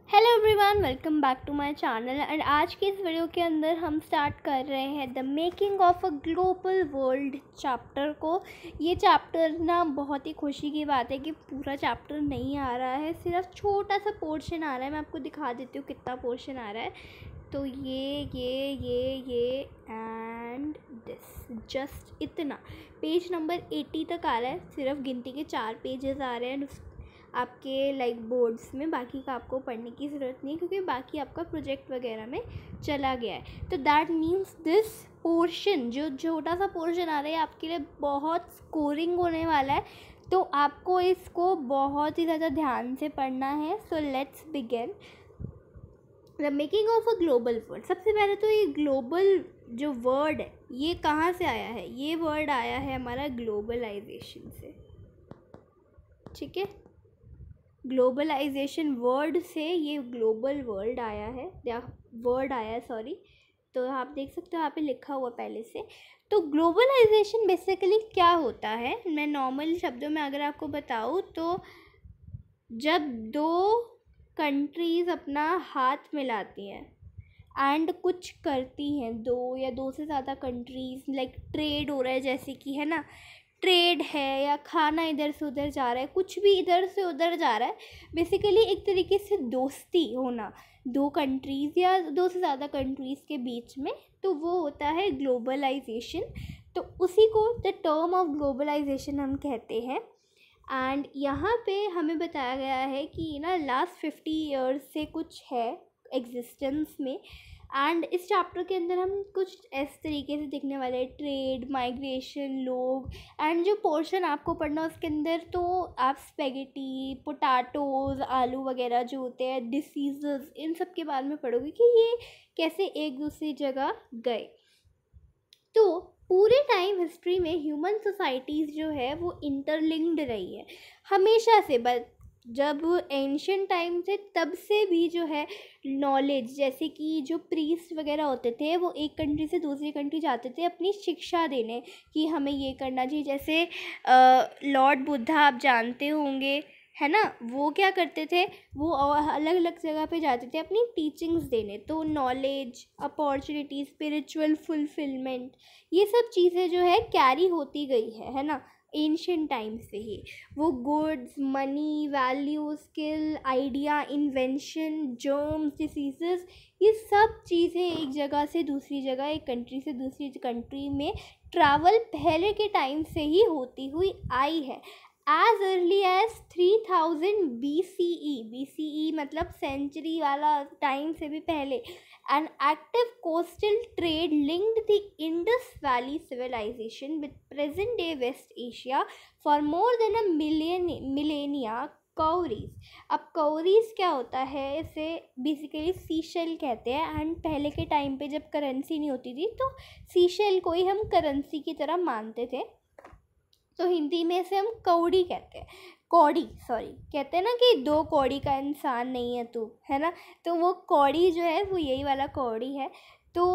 Hello everyone, welcome back to my channel. And आज की इस वीडियो के अंदर हम स्टार्ट कर रहे हैं the making of a global world chapter को। ये चैप्टर ना बहुत ही खुशी की बात है कि पूरा चैप्टर नहीं आ रहा है, सिर्फ छोटा सा पोर्शन आ रहा है। मैं आपको दिखा देती हूँ कितना पोर्शन आ रहा है। तो ये एंड दिस, जस्ट इतना। पेज नंबर 80 तक आ रहा है, सिर्फ गिनती के 4 पेजेस आ रहे हैं आपके बोर्ड्स में। बाकी का आपको पढ़ने की ज़रूरत नहीं, क्योंकि बाकी आपका प्रोजेक्ट वगैरह में चला गया है। तो दैट मीन्स दिस पोर्शन, जो छोटा सा पोर्शन आ रहा है, आपके लिए बहुत स्कोरिंग होने वाला है। तो आपको इसको बहुत ही ज़्यादा ध्यान से पढ़ना है। So let's begin the making of a global world. सबसे पहले तो ये ग्लोबल जो वर्ड है, ये कहाँ से आया है? ये वर्ड आया है हमारा ग्लोबलाइजेशन से, ठीक है। ग्लोबलाइजेशन वर्ड से ये ग्लोबल वर्ल्ड आया है, या वर्ड आया है, सॉरी। तो आप देख सकते हो यहाँ पे लिखा हुआ पहले से। तो ग्लोबलाइजेशन बेसिकली क्या होता है, मैं नॉर्मल शब्दों में अगर आपको बताऊँ तो जब दो कंट्रीज़ अपना हाथ मिलाती हैं एंड कुछ करती हैं, दो या दो से ज़्यादा कंट्रीज़, लाइक ट्रेड हो रहा है, जैसे कि है ना, ट्रेड है, या खाना इधर से उधर जा रहा है, कुछ भी इधर से उधर जा रहा है, बेसिकली एक तरीके से दोस्ती होना दो कंट्रीज़ या दो से ज़्यादा कंट्रीज़ के बीच में, तो वो होता है ग्लोबलाइजेशन। तो उसी को द टर्म ऑफ ग्लोबलाइजेशन हम कहते हैं। एंड यहाँ पे हमें बताया गया है कि ना लास्ट 50 ईयर्स से कुछ है एग्जिस्टेंस में। एंड इस चैप्टर के अंदर हम कुछ इस तरीके से दिखने वाले हैं, ट्रेड, माइग्रेशन, लोग। एंड जो पोर्शन आपको पढ़ना उसके अंदर, तो आप स्पेगेटी, पोटैटोज़, आलू वगैरह जो होते हैं, डिसीज़, इन सब के बारे में पढ़ोगे कि ये कैसे एक दूसरी जगह गए। तो पूरे टाइम हिस्ट्री में ह्यूमन सोसाइटीज़ जो है वो इंटरलिंक्ड रही है हमेशा से। बट जब एंशियंट टाइम से, तब से भी जो है नॉलेज, जैसे कि जो प्रीस्ट वगैरह होते थे, वो एक कंट्री से दूसरी कंट्री जाते थे अपनी शिक्षा देने कि हमें ये करना चाहिए। जैसे लॉर्ड बुद्धा आप जानते होंगे, है ना, वो क्या करते थे, वो अलग अलग जगह पे जाते थे अपनी टीचिंग्स देने। तो नॉलेज, अपॉर्चुनिटी, स्पिरिचुअल फुलफिलमेंट, ये सब चीज़ें जो है कैरी होती गई है ना, एंशियंट टाइम से ही। वो goods, money, value, skill, idea, invention, germs, diseases, ये सब चीज़ें एक जगह से दूसरी जगह, एक कंट्री से दूसरी कंट्री में ट्रैवल पहले के टाइम से ही होती हुई आई है। As early as 3000 BCE, BCE मतलब सेंचुरी वाला टाइम से भी पहले, an active coastal trade linked the Indus Valley civilization with present day West Asia for more than a millennia. कौरीज, अब कौरीज क्या होता है, इसे बेसिकली सीशेल कहते हैं। एंड पहले के टाइम पे जब करेंसी नहीं होती थी, तो सीशेल को ही हम करेंसी की तरह मानते थे। तो हिंदी में इसे हम कौड़ी कहते हैं, कौड़ी, सॉरी, कहते हैं ना कि 2 कौड़ी का इंसान नहीं है तू, है ना। तो वो कौड़ी जो है वो यही वाला कौड़ी है। तो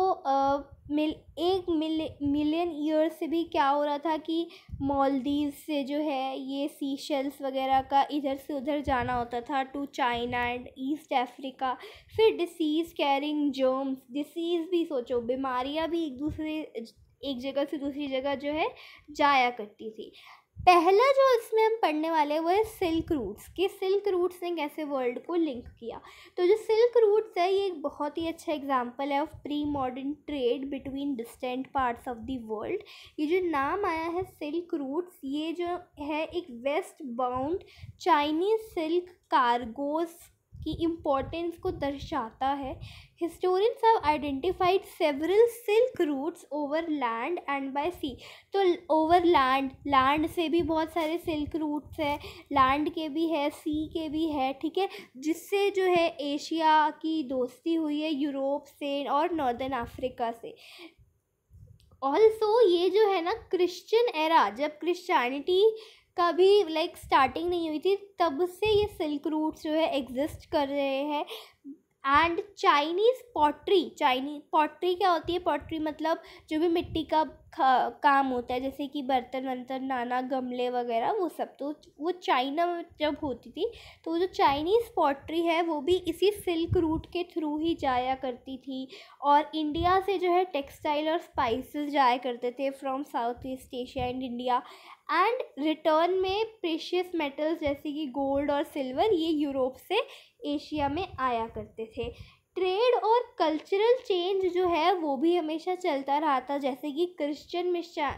1 मिलियन ईयर से भी क्या हो रहा था कि मालदीव से जो है ये सीशेल्स वगैरह का इधर से उधर जाना होता था to China and east Africa. फिर डिसीज़ कैरिंग जर्म्स, डिसीज़ भी सोचो, बीमारियां भी एक जगह से दूसरी जगह जो है जाया करती थी। पहला जो इसमें हम पढ़ने वाले हैं वो है सिल्क रूट्स, कि सिल्क रूट्स ने कैसे वर्ल्ड को लिंक किया। तो जो सिल्क रूट्स है, ये एक बहुत ही अच्छा एग्जांपल है of pre modern trade between distant parts of the world. ये जो नाम आया है सिल्क रूट्स, ये जो है एक west bound Chinese silk cargoes की इम्पोर्टेंस को दर्शाता है। Historians have identified several silk routes over land and by sea. तो ओवर लैंड से भी बहुत सारे सिल्क रूट्स है, लैंड के भी है, सी के भी है, ठीक है, जिससे जो है एशिया की दोस्ती हुई है यूरोप से और नॉर्दर्न अफ्रीका से। ऑल्सो ये जो है ना, क्रिश्चियन एरा, जब क्रिश्चियनिटी का भी स्टार्टिंग नहीं हुई थी, तब से ये सिल्क रूट्स जो है एग्जिस्ट कर रहे हैं। एंड चाइनीज़ पॉटरी क्या होती है? पॉटरी मतलब जो भी मिट्टी का काम होता है, जैसे कि बर्तन वर्तन, नाना गमले वगैरह, वो सब। तो वो चाइना में जब होती थी, तो वो जो चाइनीज़ पॉटरी है वो भी इसी सिल्क रूट के थ्रू ही जाया करती थी। और इंडिया से जो है टेक्सटाइल और स्पाइसेस जाया करते थे from south east Asia and India. And return में प्रेशियस मेटल्स जैसे कि गोल्ड और सिल्वर, ये यूरोप से एशिया में आया करते थे। ट्रेड और कल्चरल चेंज जो है वो भी हमेशा चलता रहा था, जैसे कि क्रिश्चियन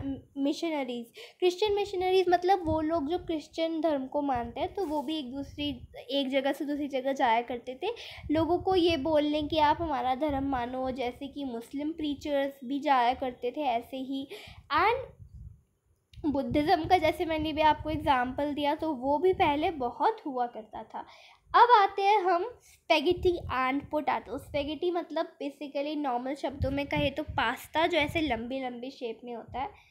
मिशनरीज मतलब वो लोग जो क्रिश्चियन धर्म को मानते हैं, तो वो भी एक जगह से दूसरी जगह जाया करते थे लोगों को ये बोलने कि आप हमारा धर्म मानो। जैसे कि मुस्लिम प्रीचर्स भी जाया करते थे ऐसे ही। एंड बुद्धिज़्म का जैसे मैंने भी आपको एग्जांपल दिया, तो वो भी पहले बहुत हुआ करता था। अब आते हैं हम स्पेगेटी एंड पोटैटो। स्पेगेटी मतलब बेसिकली नॉर्मल शब्दों में कहे तो पास्ता, जो ऐसे लंबी लंबी शेप में होता है,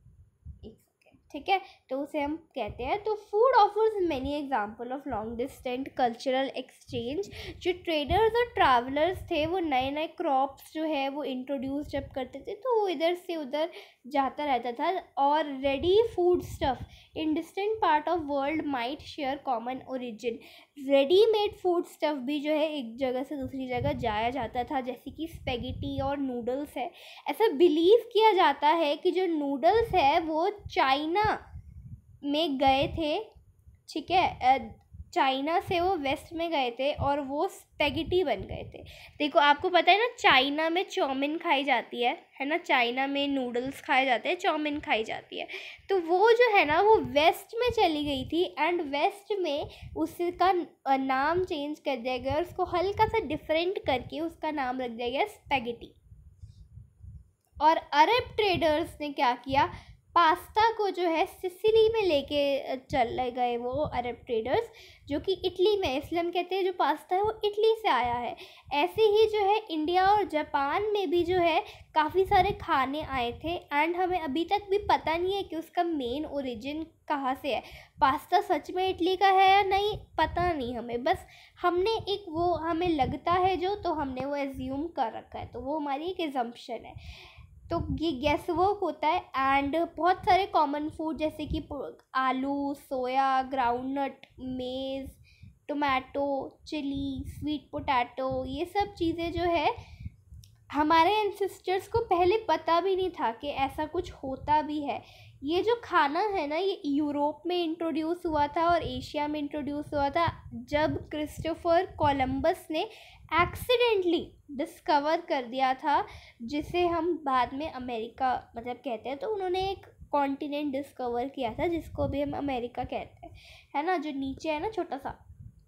ठीक है, तो उसे हम कहते हैं। तो food offers many examples of long distance cultural exchange. जो ट्रेडर्स और ट्रैवलर्स थे वो नए नए क्रॉप्स जो है वो इंट्रोड्यूस जब करते थे, तो वो इधर से उधर जाता रहता था। और ready food stuff in distant part of world might share common origin. Readymade food stuff भी जो है एक जगह से दूसरी जगह जाया जाता था, जैसे कि स्पेगेटी और नूडल्स है। ऐसा बिलीव किया जाता है कि जो नूडल्स है वो चाइना में गए थे, ठीक है, चाइना से वो वेस्ट में गए थे और वो स्पेगेटी बन गए थे। देखो आपको पता है ना, चाइना में चाउमीन खाई जाती है ना, चाइना में नूडल्स खाए जाते हैं, चाउमीन खाई जाती है। तो वो जो है ना वो वेस्ट में चली गई थी, एंड वेस्ट में उसका नाम चेंज कर दिया गया और उसको हल्का सा डिफरेंट करके उसका नाम रख दिया गया स्पेगेटी। और अरब ट्रेडर्स ने क्या किया, पास्ता को जो है सिसिली में लेके चले गए वो अरब ट्रेडर्स, जो कि इटली में, इसलिए हम कहते हैं जो पास्ता है वो इटली से आया है। ऐसे ही जो है इंडिया और जापान में भी जो है काफ़ी सारे खाने आए थे, एंड हमें अभी तक भी पता नहीं है कि उसका मेन ओरिजिन कहाँ से है। पास्ता सच में इटली का है या नहीं पता नहीं हमें, बस हमने एक वो हमें लगता है जो, तो हमने वो एज्यूम कर रखा है, तो वो हमारी एक एजम्पशन है। तो ये गेस वर्क होता है। एंड बहुत सारे कॉमन फूड जैसे कि आलू, soya, groundnut, maize, tomato, chilli, sweet potato, ये सब चीज़ें जो है हमारे एंसेस्टर्स को पहले पता भी नहीं था कि ऐसा कुछ होता भी है। ये जो खाना है ना, ये यूरोप में इंट्रोड्यूस हुआ था और एशिया में इंट्रोड्यूस हुआ था जब क्रिस्टोफर कोलंबस ने एक्सीडेंटली डिस्कवर कर दिया था, जिसे हम बाद में अमेरिका मतलब कहते हैं। तो उन्होंने एक कॉन्टिनेंट डिस्कवर किया था जिसको भी हम अमेरिका कहते हैं, है ना, जो नीचे है ना छोटा सा।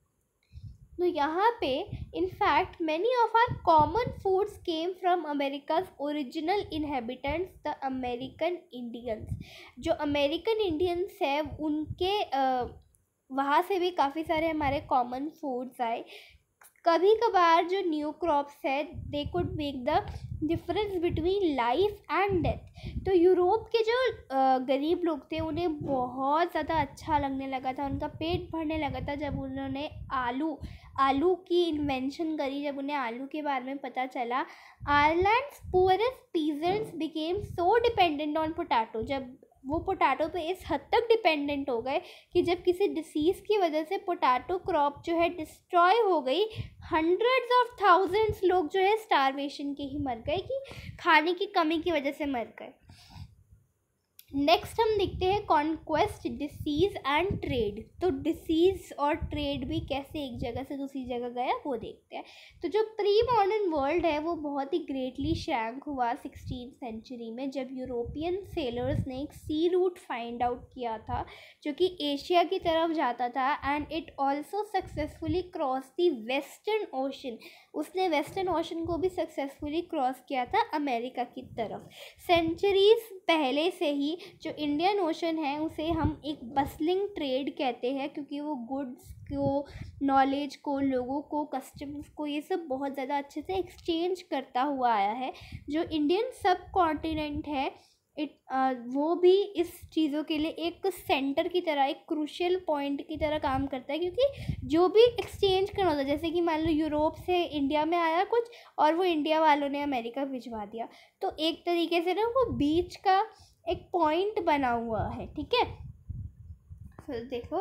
तो यहाँ पे in fact many of our common foods came from America's original inhabitants the American Indians. जो अमेरिकन इंडियंस है उनके वहाँ से भी काफ़ी सारे हमारे कॉमन फूड्स आए। कभी कभार जो न्यू क्रॉप्स है they could make the difference between life and death. तो यूरोप के जो गरीब लोग थे उन्हें बहुत ज़्यादा अच्छा लगने लगा था, उनका पेट भरने लगा था जब उन्होंने आलू की इन्वेंशन करी, जब उन्हें आलू के बारे में पता चला। Ireland's poorest peasants became so dependent on potato. जब वो पोटैटो पे इस हद तक डिपेंडेंट हो गए कि जब किसी डिसीज़ की वजह से पोटैटो क्रॉप जो है डिस्ट्रॉय हो गई, हंड्रेड्स ऑफ थाउजेंड्स लोग जो है स्टारवेशन के ही मर गए, कि खाने की कमी की वजह से मर गए। नेक्स्ट हम देखते हैं कॉन्क्वेस्ट, डिसीज़ एंड ट्रेड। तो डिसीज़ और ट्रेड भी कैसे एक जगह से दूसरी जगह गया वो देखते हैं। तो जो प्री मॉडर्न वर्ल्ड है वो बहुत ही ग्रेटली श्रैंक हुआ 16th सेंचुरी में, जब यूरोपियन सेलर्स ने एक सी रूट फाइंड आउट किया था जो कि एशिया की तरफ जाता था, and it also successfully cross the western ocean. उसने वेस्टर्न ओशन को भी सक्सेसफुली क्रॉस किया था अमेरिका की तरफ। सेंचुरीज पहले से ही जो इंडियन ओशन है उसे हम एक बसलिंग ट्रेड कहते हैं, क्योंकि वो गुड्स को, नॉलेज को, लोगों को, कस्टम्स को, ये सब बहुत ज़्यादा अच्छे से एक्सचेंज करता हुआ आया है। जो इंडियन सब कॉन्टिनेंट है वो भी इस चीज़ों के लिए एक सेंटर की तरह, एक क्रूशियल पॉइंट की तरह काम करता है, क्योंकि जो भी एक्सचेंज करना होता है, जैसे कि मान लो यूरोप से इंडिया में आया कुछ और वो इंडिया वालों ने अमेरिका भिजवा दिया, तो एक तरीके से ना वो बीच का एक पॉइंट बना हुआ है, ठीक है। फिर देखो,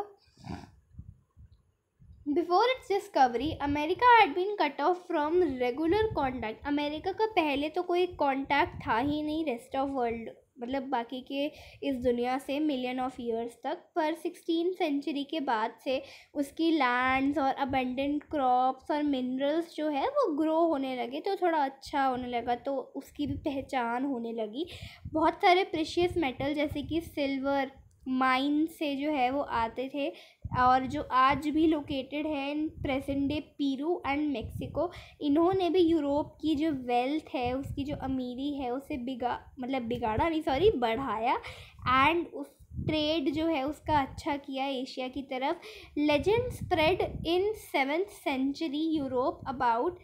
before its discovery America had been cut off from regular contact. America का पहले तो कोई कॉन्टैक्ट था ही नहीं रेस्ट ऑफ वर्ल्ड, मतलब बाकी के इस दुनिया से मिलियन ऑफ ईयर्स तक। पर 16th सेंचुरी के बाद से उसकी लैंड्स और अबंडेंट क्रॉप्स और मिनरल्स जो है वो ग्रो होने लगे, तो थोड़ा अच्छा होने लगा, तो उसकी भी पहचान होने लगी। बहुत सारे प्रेशियस मेटल जैसे कि सिल्वर माइन से जो है वो आते थे, और जो आज भी लोकेटेड है in present day Peru and Mexico. इन्होंने भी यूरोप की जो वेल्थ है, उसकी जो अमीरी है, उसे बिगाड़ा नहीं, सॉरी, बढ़ाया, एंड उस ट्रेड जो है उसका अच्छा किया एशिया की तरफ। Legend spread in 7th century Europe about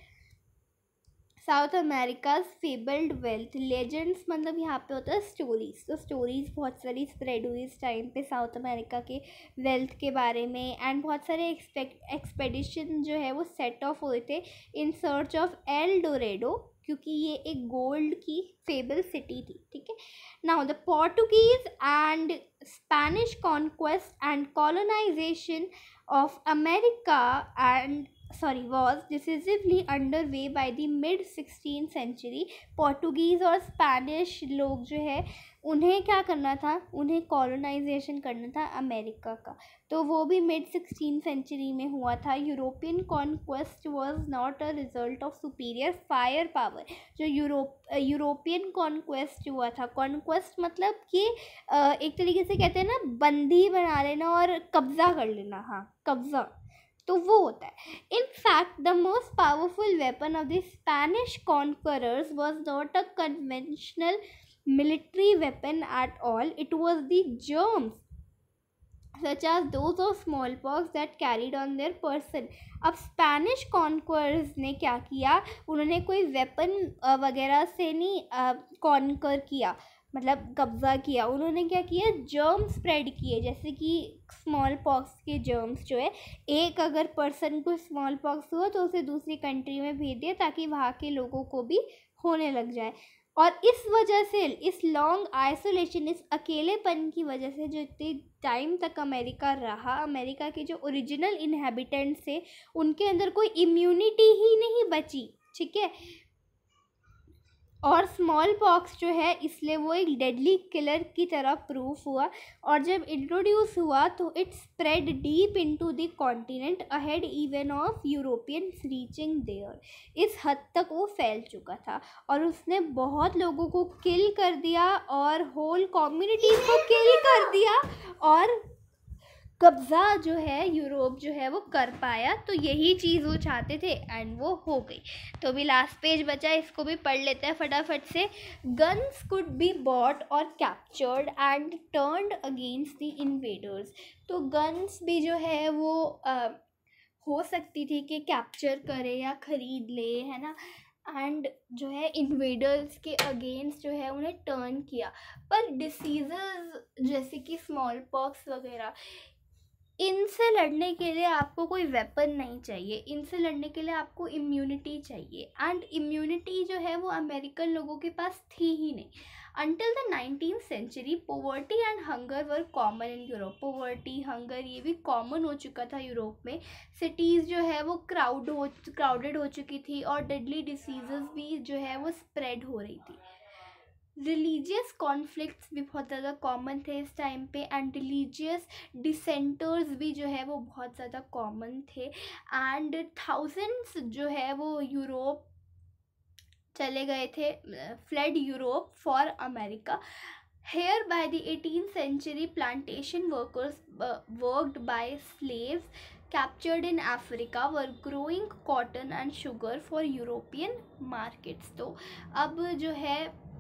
South America's fabled wealth. Legends मतलब यहाँ पे होता है स्टोरीज, तो स्टोरीज बहुत सारी स्प्रेड हुई इस टाइम पे साउथ अमेरिका के वेल्थ के बारे में, एंड बहुत सारे एक्सपेडिशन जो है वो सेट ऑफ हुए थे in search of El Dorado, क्योंकि ये एक गोल्ड की फेबल सिटी थी, ठीक है। Now the Portuguese and Spanish conquest and colonisation of America was decisively underway by the mid 16th century। Portuguese और स्पेनिश लोग जो है उन्हें क्या करना था, उन्हें कॉलोनाइजेशन करना था अमेरिका का, तो वो भी मिड 16th सेंचुरी में हुआ था। European conquest was not a result of superior fire power. जो यूरोपियन कॉन्क्वेस्ट हुआ था, कॉन्क्वेस्ट मतलब कि एक तरीके से कहते हैं ना, बंदी बना लेना और कब्जा कर लेना, हाँ, कब्जा, तो वो होता है। In fact the most powerful weapon of the Spanish conquerors was not a conventional military weapon at all, it was the germs such as those of smallpox that carried on their person। अब Spanish conquerors ने क्या किया, उन्होंने कोई weapon वगैरह से नहीं conquer किया, मतलब कब्जा किया, उन्होंने क्या किया, जर्म स्प्रेड किए, जैसे कि स्मॉल पॉक्स के जर्म्स जो है, एक अगर पर्सन को स्मॉल पॉक्स हुआ तो उसे दूसरी कंट्री में भेज दिया ताकि वहाँ के लोगों को भी होने लग जाए। और इस वजह से, इस लॉन्ग आइसोलेशन, इस अकेलेपन की वजह से जो इतने टाइम तक अमेरिका रहा, अमेरिका के जो ओरिजिनल इन्हेबिटेंट्स थे उनके अंदर कोई इम्यूनिटी ही नहीं बची, ठीक है। और स्मॉल पॉक्स जो है इसलिए वो एक डेडली किलर की तरह प्रूफ हुआ, और जब इंट्रोड्यूस हुआ तो it spread deep into the continent ahead even of Europeans reaching there. इस हद तक वो फैल चुका था और उसने बहुत लोगों को किल कर दिया और होल कम्युनिटीज़ को किल कर दिया, और कब्ज़ा जो है यूरोप जो है वो कर पाया। तो यही चीज़ वो चाहते थे एंड वो हो गई। तो अभी लास्ट पेज बचा, इसको भी पढ़ लेते हैं फटाफट से। गन्स कुड बी बॉट और captured and turned against the invaders. तो गन्स भी जो है वो हो सकती थी कि कैप्चर करे या ख़रीद ले, है ना, एंड जो है इन्वेडर्स के अगेंस्ट जो है उन्हें टर्न किया। पर डिसीज़ जैसे कि स्मॉल पॉक्स वगैरह, इनसे लड़ने के लिए आपको कोई वेपन नहीं चाहिए, इनसे लड़ने के लिए आपको इम्यूनिटी चाहिए, एंड इम्यूनिटी जो है वो अमेरिकन लोगों के पास थी ही नहीं। Until the 19th century poverty and hunger were common in Europe. Poverty, hunger, ये भी कॉमन हो चुका था यूरोप में। सिटीज़ जो है वो क्राउडेड हो चुकी थी और डेडली डिसीजेस भी जो है वो स्प्रेड हो रही थी। रिलीजियस कॉन्फ्लिक्ट्स भी बहुत ज़्यादा कॉमन थे इस टाइम पे, एंड रिलीजियस डिसेंटर्स भी जो है वो बहुत ज़्यादा कॉमन थे, एंड थाउजेंड्स जो है वो यूरोप चले गए थे, flood Europe for America. Here by the 18th century plantation workers worked by slaves captured in Africa were growing cotton and sugar for European markets। तो अब जो है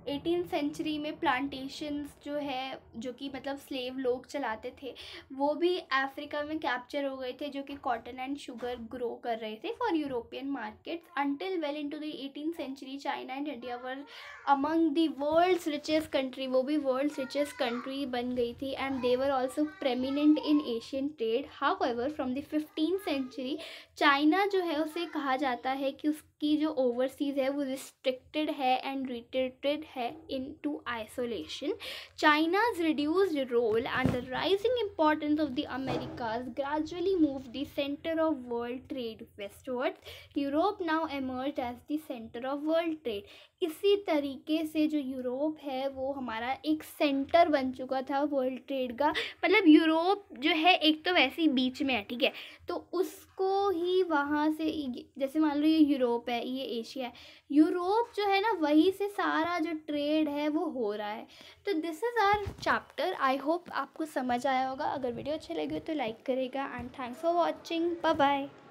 18th सेंचुरी में प्लांटेशंस जो है, जो कि मतलब स्लेव लोग चलाते थे, वो भी अफ्रीका में कैप्चर हो गए थे, जो कि कॉटन एंड शुगर ग्रो कर रहे थे for European markets. Until well into the 18th century China and India were among the world's richest country, वो भी वर्ल्ड्स रिचेस्ट कंट्री बन गई थी, and they were also preeminent in Asian trade. However from the 15th century China जो है उसे कहा जाता है कि उसकी जो ओवरसीज़ है वो रिस्ट्रिक्टेड है एंड रिट्रीटेड है into isolation. China's reduced role and the rising importance of the Americas gradually moved the center of world trade westwards. Europe now emerged as the center of world trade. इसी तरीके से जो Europe है वो हमारा एक centre बन चुका था वर्ल्ड ट्रेड का। मतलब यूरोप जो है एक तो वैसे ही बीच में है, ठीक है, तो उसको ही वहाँ से, जैसे मान लो ये यूरोप है, ये एशिया है, यूरोप जो है ना वहीं से सारा जो ट्रेड है वो हो रहा है। तो this is our chapter. I hope आपको समझ आया होगा। अगर वीडियो अच्छी लगी हो तो लाइक करेगा, and thanks for watching. Bye bye.